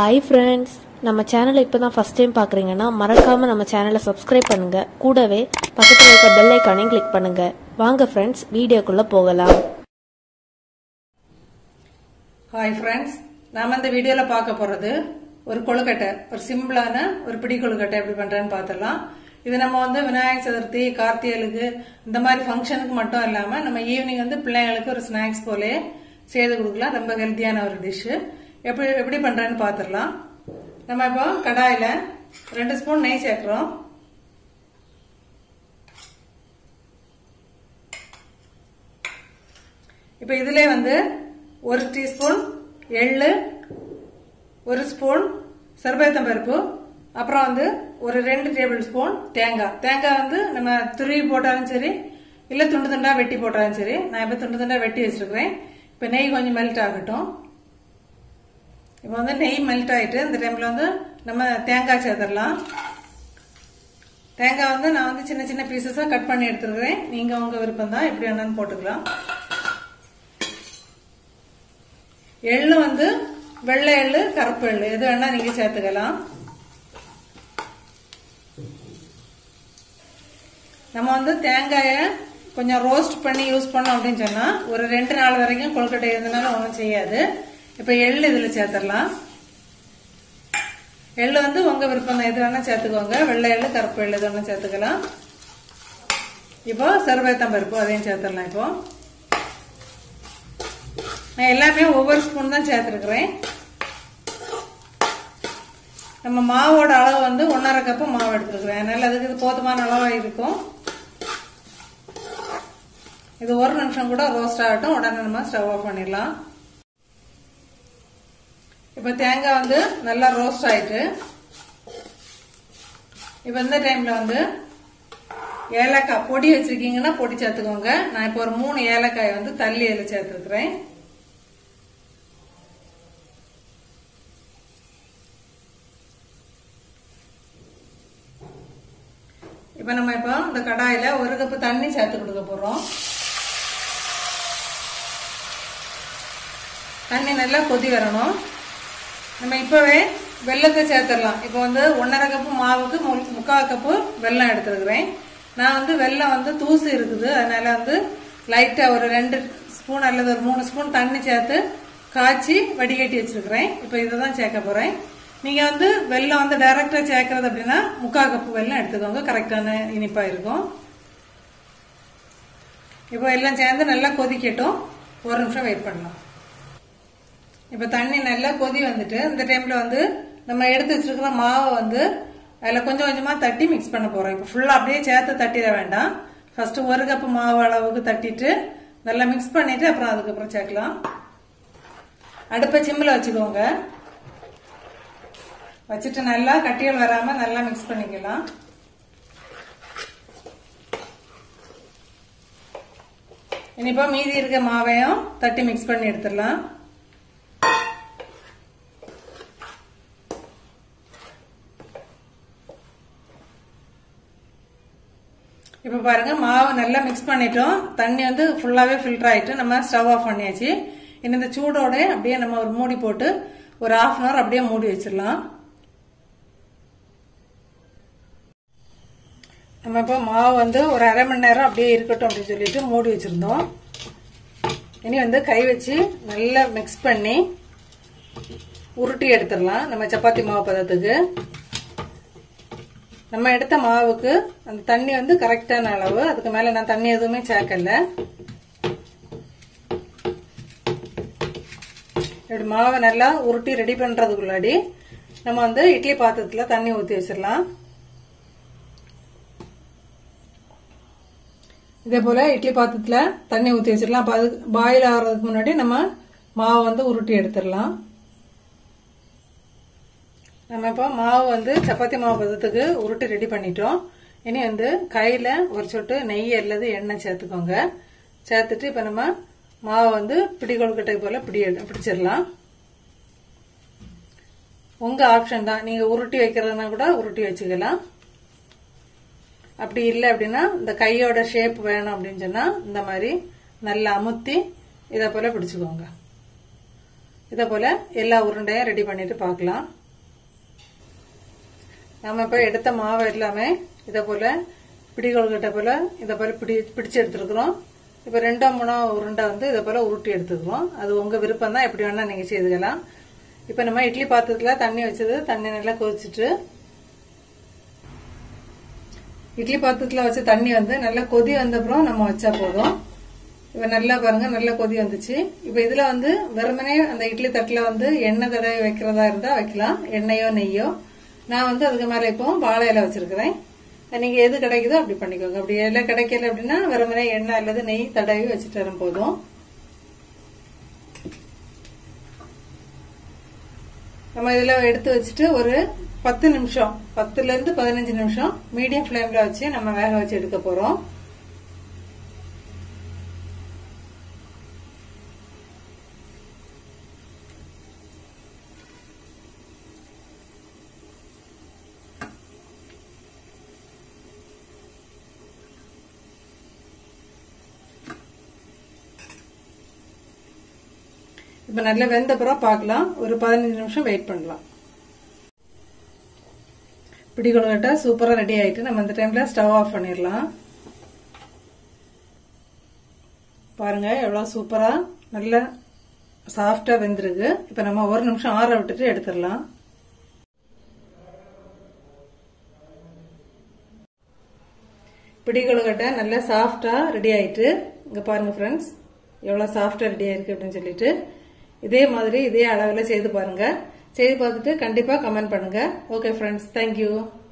Hi friends, நம்ம சேனலை இப்பதான் ஃபர்ஸ்ட் டைம் பார்க்கறீங்கன்னா மறக்காம நம்ம சேனலை சப்ஸ்கிரைப் பண்ணுங்க. கூடவே பக்கத்துல இருக்க பெல் ஐகானையும் கிளிக் பண்ணுங்க. வாங்க फ्रेंड्स, வீடியோக்குள்ள போகலாம். Hi friends, நாம இந்த வீடியோல பார்க்க போறது ஒரு கொழுக்கட்டை, ஒரு சிம்பிளான ஒரு பிடி கொழுக்கட்டை எப்படி பண்றேன்னு பார்த்தலாம். இது நம்ம விநாயகர் சதுர்த்தி, கார்த்திகைக்கு இந்த மாதிரி ஃபங்க்ஷனுக்கு மட்டும் இல்லாம நம்ம ஈவினிங் பிள்ளைங்களுக்கு ஒரு ஸ்நாக்ஸ் போலே செய்து கொடுக்கலாம். ரொம்ப ஹெல்த்தியான ஒரு டிஷ். எப்படி பண்றேன்னு பாத்துடலாம். நம்ம இப்போ கடாயில 2 ஸ்பூன் நெய் சேர்க்கிறோம். இப்போ இதுல 1 டீஸ்பூன் எள்ளு, 1 ஸ்பூன் சர்பேத்தம் பருப்பு, அப்புறம் ஒரு 2 டேபிள் ஸ்பூன் தேங்காய் நம்ம துருவி போட்டாலும் சரி இல்ல துண்டு துண்டா வெட்டி போட்டாலும் சரி. நான் இப்ப துண்டு துண்டா வெட்டி வச்சிருக்கிறேன். இப்ப நெய் கொஞ்சம் மெல்ட் ஆகட்டும். இப்போ நெய் மெல்ட் ஆயிட்டு இந்த டைம்ல நம்ம தேங்காய் சேர்த்துடலாம். தேங்காய் நான் சின்ன சின்ன பீசஸா கட் பண்ணி எடுத்துருக்கிறேன். நீங்க உங்க விருப்பம் தான், எப்படி வேணாலும் போட்டுக்கலாம். எள்ளு வெள்ளை எள்ளு, கருப்பு எள்ளு எது வேணா நீங்க சேர்த்துக்கலாம். நம்ம தேங்காய கொஞ்சம் ரோஸ்ட் பண்ணி யூஸ் பண்ணோம் அப்படின்னு சொன்னா ஒரு 2 நாள் வரைக்கும் கொழுக்கட்டை இருந்தனால ஒன்றும் செய்யாது. இப்ப எள்ளு இதுல சேர்த்துடலாம். எள்ளு உங்க விருப்பம் தான், எது வேணா சேர்த்துக்கோங்க. வெள்ளை எள்ளு, கருப்பு எள்ளு எது வேணா சேர்த்துக்கலாம். இப்போ சர்பேத்தம் பருப்பு அதையும் சேர்த்துடலாம். இப்போ நான் எல்லாமே ஒவ்வொரு ஸ்பூன் தான் சேர்த்துருக்கிறேன். நம்ம மாவோட அளவு 1.5 கப்பு மாவு எடுத்துருக்கிறேன். அதனால அதுக்கு இது போதுமான அளவா இருக்கும். இது 1 நிமிஷம் கூட ரோஸ்ட் ஆகட்டும். உடனே நம்ம ஸ்டவ் ஆஃப் பண்ணிடலாம். இப்ப தேங்காய் நல்லா ரோஸ்ட் ஆயிட்டு இப்ப இந்த டைம்ல ஏலக்காய் பொடி வச்சிருக்கீங்கன்னா பொடி சேர்த்துக்கோங்க. நான் இப்ப ஒரு 3 ஏலக்காய் தள்ளி இதுல சேர்த்துருக்கிறேன். இப்ப நம்ம இந்த கடாயில 1 கப்பு தண்ணி சேர்த்து கொடுக்க போறோம். தண்ணி நல்லா கொதி வரணும். நம்ம இப்பவே வெல்லத்தை சேர்த்துடலாம். இப்போ 1.5 கப்பு மாவுக்கு 3/4 கப்பு வெல்லம் எடுத்துருக்கிறேன். நான் வெல்லம் தூசு இருக்குது. அதனால லைட்டா ஒரு 2 ஸ்பூன் அல்லது ஒரு 3 ஸ்பூன் தண்ணி சேர்த்து காய்ச்சி வடிகட்டி வச்சிருக்கிறேன். இப்போ இதைதான் சேர்க்க போறேன். நீங்க வெல்லம் டைரக்டா சேர்க்கறது அப்படின்னா 3/4 கப்பு வெல்லம் எடுத்துக்கோங்க. கரெக்டான இனிப்பா இருக்கும். இப்போ எல்லாம் சேர்ந்து நல்லா கொதிக்கட்டும். 1 நிமிஷம் வெயிட் பண்ணலாம். இப்ப தண்ணி நல்லா கொதி வந்துட்டு இந்த டைம்ல நம்ம எடுத்து வச்சிருக்கிற மாவை அதுல கொஞ்சம் கொஞ்சமா தட்டி மிக்ஸ் பண்ண போறோம். இப்ப ஃபுல்லா அப்படியே சேர்த்து தட்டிட வேண்டாம். ஃபர்ஸ்ட் 1 கப்பு மாவு அளவுக்கு தட்டிட்டு நல்லா மிக்ஸ் பண்ணிட்டு அப்புறம் அதுக்கப்புறம் சேர்க்கலாம். அடுப்பை சிம்ல வச்சுக்கோங்க. வச்சுட்டு நல்லா கட்டிகள் வராம நல்லா மிக்ஸ் பண்ணிக்கலாம். இனிப்போ மீதி இருக்க மாவையும் தட்டி மிக்ஸ் பண்ணி எடுத்துடலாம். இப்ப பாருங்க மாவு நல்லா மிக்ஸ் பண்ணிட்டோம். தண்ணி ஃபுல்லாவே ஃபில்டர் ஆயிட்டு நம்ம ஸ்டவ் ஆஃப் பண்ணியாச்சு. இந்த சூடோட அப்படியே நம்ம ஒரு மூடி போட்டு ஒரு 1/2 hour அப்படியே மூடி வச்சிடலாம். நம்ம இப்ப மாவு ஒரு 1/2 மணி நேரம் அப்படியே இருக்கட்டும் அப்படின்னு சொல்லிட்டு மூடி வச்சிருந்தோம். இனி கை வச்சு நல்லா மிக்ஸ் பண்ணி உருட்டி எடுத்துடலாம். நம்ம சப்பாத்தி மாவு பதத்துக்கு நம்ம எடுத்த மாவுக்கு அந்த தண்ணி கரெக்டான அளவு. அதுக்கு மேல நான் தண்ணி எதுவுமே சேர்க்கல. இப்படி மாவை நல்லா உருட்டி ரெடி பண்றதுக்குள்ளாடி நம்ம இட்லி பாத்திரத்துல தண்ணி ஊத்தி வச்சிடலாம். இதே போல இட்லி பாத்திரத்துல தண்ணி ஊத்தி வச்சிடலாம். அப்ப அது பாயில் ஆகிறதுக்கு முன்னாடி நம்ம மாவை உருட்டி எடுத்துடலாம். நம்ம இப்போ மாவு சப்பாத்தி மாவு பதத்துக்கு உருட்டி ரெடி பண்ணிட்டோம். இனி கையில ஒரு சொட்டு நெய் அல்லது எண்ணெய் சேர்த்துக்கோங்க. சேர்த்துட்டு இப்ப நம்ம மாவு பிடி கொழுக்கட்டை போல பிடிச்சிடலாம். உங்க ஆப்ஷன் தான். நீங்க உருட்டி வைக்கிறதுனா கூட உருட்டி வச்சுக்கலாம். அப்படி இல்லை அப்படின்னா இந்த கையோட ஷேப் வேணும் அப்படின்னு சொன்னா இந்த மாதிரி நல்லா அமுத்தி இதை போல பிடிச்சுக்கோங்க. இதை போல எல்லா உருண்டையும் ரெடி பண்ணிட்டு பார்க்கலாம். நம்ம இப்போ எடுத்த மாவை எல்லாமே இதை போல் பிடி கொழுக்கட்டை போல் இதை போல் பிடிச்சு எடுத்துருக்குறோம். இப்போ 2-3 உருண்டை வந்து இதை போல் உருட்டி எடுத்துக்கிறோம். அது உங்கள் விருப்பம் தான், எப்படி வேணால் நீங்கள் செய்துக்கலாம். இப்போ நம்ம இட்லி பாத்திரத்தில் தண்ணி வச்சது, தண்ணி நல்லா கொதிச்சுட்டு இட்லி பாத்திரத்தில் வச்ச தண்ணி வந்து நல்லா கொதி வந்தப்புறம் நம்ம வச்சா போதும். இப்போ நல்லா பாருங்க, நல்லா கொதி வந்துச்சு. இப்போ இதில் வந்து வெறுமனே அந்த இட்லி தட்டில் வந்து எண்ணெய் தடவை வைக்கிறதா இருந்தால் வைக்கலாம், எண்ணெயோ நெய்யோ. நான் வந்து அதுக்கு மேலே இப்போ வாழை இலை வச்சிருக்கிறேன். நீங்கள் எது கிடைக்குதோ அப்படி பண்ணிக்கோங்க. அப்படி எல்லாம் கிடைக்கல அப்படின்னா வெறுமனே எண்ணெய் அல்லது நெய் தடவி வச்சுட்டு வரும் போதும். நம்ம இதில் எடுத்து வச்சுட்டு ஒரு 10 நிமிஷம், 10லேருந்து 15 நிமிஷம் மீடியம் ஃப்ளேமில் வச்சு நம்ம வேக வச்சு எடுக்க போகிறோம். இப்ப நல்லா வெந்த பிறகு பார்க்கலாம். ஒரு 15 நிமிஷம் வெயிட் பண்ணலாம். பிடி கொழுக்கட்டை சூப்பரா ரெடி ஆயிட்டு நம்ம இந்த டைம்ல ஸ்டவ் ஆஃப் பண்ணிடலாம். பாருங்க எவ்வளவு சூப்பரா நல்ல சாஃப்டா வெந்திருக்கு. இப்ப நம்ம 1 நிமிஷம் ஆற விட்டுட்டு எடுத்துடலாம். பிடி கொழுக்கட்டை நல்லா சாஃப்டா ரெடி ஆயிட்டு இங்க பாருங்க ஃப்ரெண்ட்ஸ், எவ்வளவு சாஃப்டா ரெடி ஆயிருக்கு அப்படின்னு சொல்லிட்டு இதே மாதிரி இதே அளவில் செய்து பாருங்க. செய்து பார்த்துட்டு கண்டிப்பா கமெண்ட் பண்ணுங்க. Okay friends, thank you.